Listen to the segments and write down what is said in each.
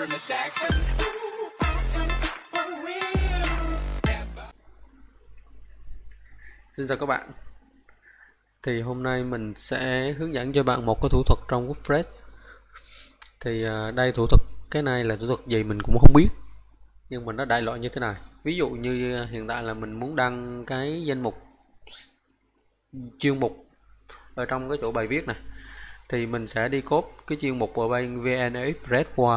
Xin chào các bạn. Thì hôm nay mình sẽ hướng dẫn cho bạn một cái thủ thuật trong WordPress. Thì đây thủ thuật, cái này là thủ thuật gì mình cũng không biết, nhưng mà nó đại loại như thế này. Ví dụ như hiện tại là mình muốn đăng cái danh mục chuyên mục ở trong cái chỗ bài viết này, thì mình sẽ đi copy cái chuyên mục ở bên VN Express qua.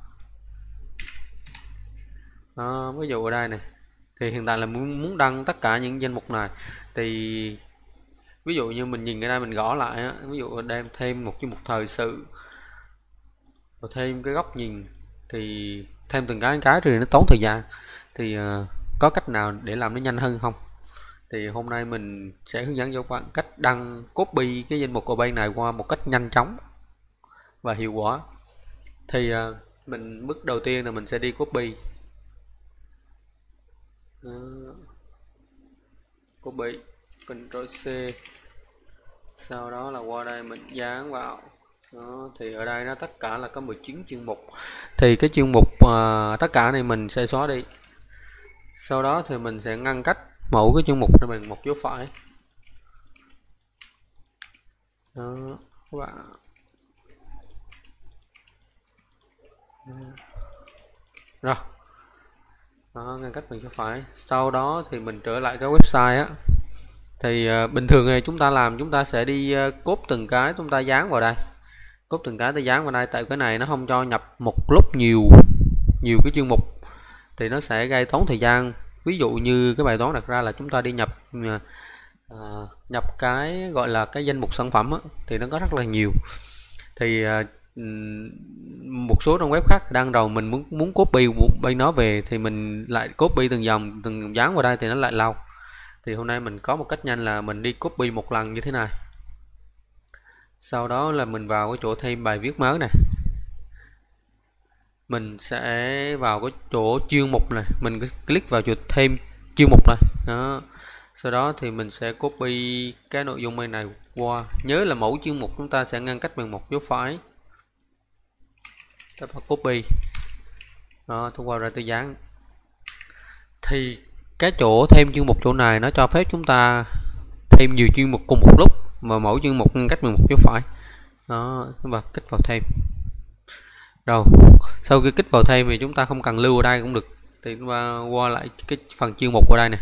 Ví dụ ở đây này, thì hiện tại là muốn đăng tất cả những danh mục này, thì ví dụ như mình nhìn ở đây, mình gõ lại á, ví dụ đem thêm một chuyên mục thời sự, rồi thêm cái góc nhìn, thì thêm từng cái thì nó tốn thời gian. Thì có cách nào để làm nó nhanh hơn không? Thì hôm nay mình sẽ hướng dẫn cho các bạn cách đăng copy cái danh mục ở bên này qua một cách nhanh chóng và hiệu quả. Thì bước đầu tiên là mình sẽ đi copy, copy Ctrl C, sau đó là qua đây mình dán vào. Đó, thì ở đây nó tất cả là có 19 chuyên mục, thì cái chuyên mục tất cả này mình sẽ xóa đi. Sau đó thì mình sẽ ngăn cách mẫu cái chuyên mục này bằng một dấu phẩy. Đó, các bạn. Rồi, đó, ngăn cách bằng dấu phẩy. Sau đó thì mình trở lại cái website á. Thì bình thường thì chúng ta sẽ đi copy từng cái, chúng ta dán vào đây, copy từng cái ta dán vào đây. Tại cái này nó không cho nhập một lúc nhiều cái chuyên mục, thì nó sẽ gây tốn thời gian. Ví dụ như cái bài toán đặt ra là chúng ta đi nhập cái gọi là cái danh mục sản phẩm á, thì nó có rất là nhiều. Thì một số trong web khác đang đầu mình muốn copy bên nó về, thì mình lại copy từng dòng dán vào đây thì nó lại lâu. Thì hôm nay mình có một cách nhanh là mình đi copy một lần như thế này. Sau đó là mình vào cái chỗ thêm bài viết mới này, mình sẽ vào cái chỗ chuyên mục này, mình click vào chỗ thêm chuyên mục này. Đó. Sau đó thì mình sẽ copy cái nội dung bên này qua. Nhớ là mẫu chuyên mục chúng ta sẽ ngăn cách bằng một dấu phẩy. Các bạn copy. Đó, thông qua ra tôi dán. Thì cái chỗ thêm chuyên mục chỗ này nó cho phép chúng ta thêm nhiều chuyên mục cùng một lúc, mà mỗi chuyên mục ngăn cách bằng một dấu phẩy. Đó, và kích vào thêm. Rồi, sau khi kích vào thêm thì chúng ta không cần lưu ở đây cũng được, thì chúng ta qua lại cái phần chuyên mục ở đây nè.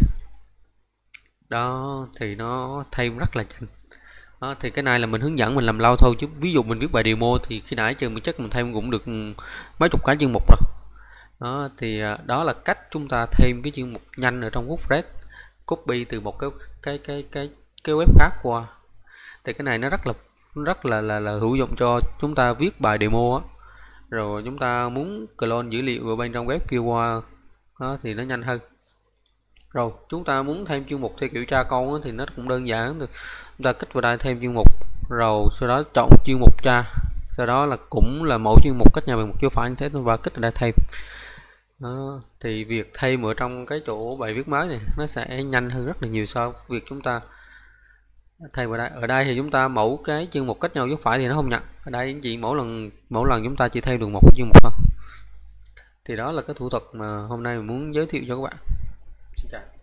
Đó, thì nó thêm rất là nhanh. Đó, thì cái này là mình hướng dẫn, mình làm lâu thôi, chứ ví dụ mình viết bài demo thì khi nãy trường mình chắc mình thêm cũng được mấy chục cái chuyên mục rồi. Đó, thì đó là cách chúng ta thêm cái chuyên mục nhanh ở trong WordPress, copy từ một cái web khác qua. Thì cái này nó rất là hữu dụng cho chúng ta viết bài demo á, rồi chúng ta muốn clone dữ liệu ở bên trong web kia qua. Đó, thì nó nhanh hơn. Rồi chúng ta muốn thêm chuyên mục theo kiểu tra câu thì nó cũng đơn giản. Chúng ta kích vào đây thêm chuyên mục, rồi sau đó chọn chuyên mục tra, sau đó là cũng là mẫu chuyên mục cách nhau bằng một dấu phẩy như thế, và kích vào đây thêm. Đó, thì việc thêm ở trong cái chỗ bài viết mới này nó sẽ nhanh hơn rất là nhiều so với việc chúng ta thay vào đây. Ở đây thì chúng ta mẫu cái chuyên mục cách nhau dấu phẩy thì nó không nhận. Ở đây chỉ mỗi lần chúng ta chỉ thêm được một chuyên mục thôi. Thì đó là cái thủ thuật mà hôm nay mình muốn giới thiệu cho các bạn. Xin chào.